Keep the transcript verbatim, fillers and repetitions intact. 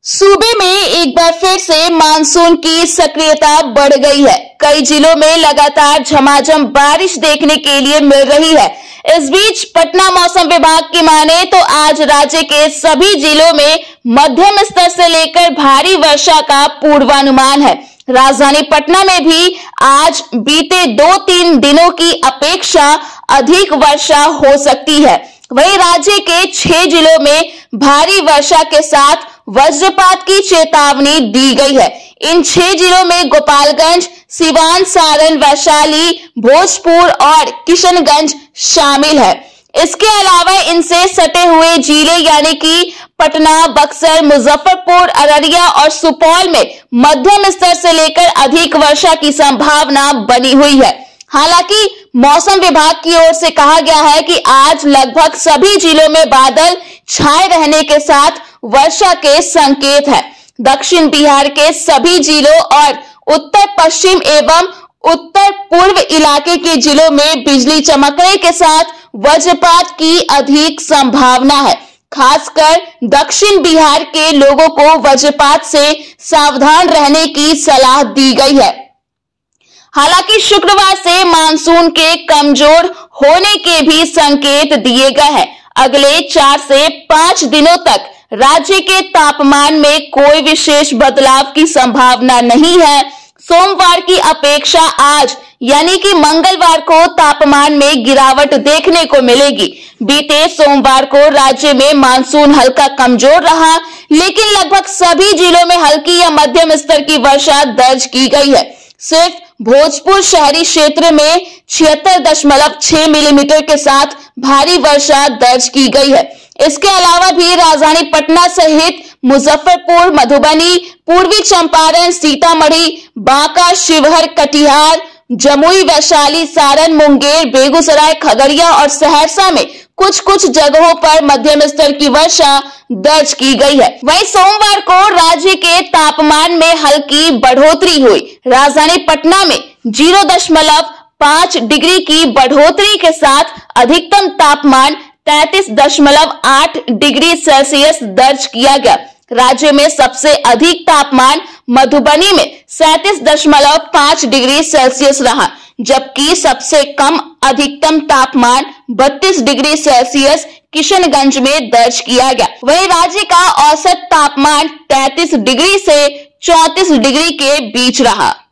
सूबे में एक बार फिर से मानसून की सक्रियता बढ़ गई है। कई जिलों में लगातार झमाझम बारिश देखने के लिए मिल रही है। इस बीच पटना मौसम विभाग की माने तो आज राज्य के सभी जिलों में मध्यम स्तर से लेकर भारी वर्षा का पूर्वानुमान है। राजधानी पटना में भी आज बीते दो तीन दिनों की अपेक्षा अधिक वर्षा हो सकती है। वहीं राज्य के छह जिलों में भारी वर्षा के साथ वज्रपात की चेतावनी दी गई है। इन छह जिलों में गोपालगंज, सिवान, सारण, वैशाली, भोजपुर और किशनगंज शामिल है। इसके अलावा इनसे सटे हुए जिले यानी कि पटना, बक्सर, मुजफ्फरपुर, अररिया और सुपौल में मध्यम स्तर से लेकर अधिक वर्षा की संभावना बनी हुई है। हालांकि मौसम विभाग की ओर से कहा गया है कि आज लगभग सभी जिलों में बादल छाए रहने के साथ वर्षा के संकेत है। दक्षिण बिहार के सभी जिलों और उत्तर पश्चिम एवं उत्तर पूर्व इलाके के जिलों में बिजली चमकने के साथ वज्रपात की अधिक संभावना है। खासकर दक्षिण बिहार के लोगों को वज्रपात से सावधान रहने की सलाह दी गई है। हालांकि शुक्रवार से मानसून के कमजोर होने के भी संकेत दिए गए हैं। अगले चार से पांच दिनों तक राज्य के तापमान में कोई विशेष बदलाव की संभावना नहीं है। सोमवार की अपेक्षा आज यानी कि मंगलवार को तापमान में गिरावट देखने को मिलेगी। बीते सोमवार को राज्य में मानसून हल्का कमजोर रहा, लेकिन लगभग सभी जिलों में हल्की या मध्यम स्तर की वर्षा दर्ज की गई है। सिर्फ भोजपुर शहरी क्षेत्र में छिहत्तर दशमलव छह मिलीमीटर के साथ भारी वर्षा दर्ज की गई है। इसके अलावा भी राजधानी पटना सहित मुजफ्फरपुर, मधुबनी, पूर्वी चंपारण, सीतामढ़ी, बांका, शिवहर, कटिहार, जमुई, वैशाली, सारण, मुंगेर, बेगूसराय, खगड़िया और सहरसा में कुछ कुछ जगहों पर मध्यम स्तर की वर्षा दर्ज की गई है। वहीं सोमवार को राज्य के तापमान में हल्की बढ़ोतरी हुई। राजधानी पटना में जीरो दशमलव पांच डिग्री की बढ़ोतरी के साथ अधिकतम तापमान तैंतीस दशमलव आठ डिग्री सेल्सियस दर्ज किया गया। राज्य में सबसे अधिक तापमान मधुबनी में सैंतीस दशमलव पांच डिग्री सेल्सियस रहा, जबकि सबसे कम अधिकतम तापमान बत्तीस डिग्री सेल्सियस किशनगंज में दर्ज किया गया। वहीं राज्य का औसत तापमान तैंतीस डिग्री से चौंतीस डिग्री के बीच रहा।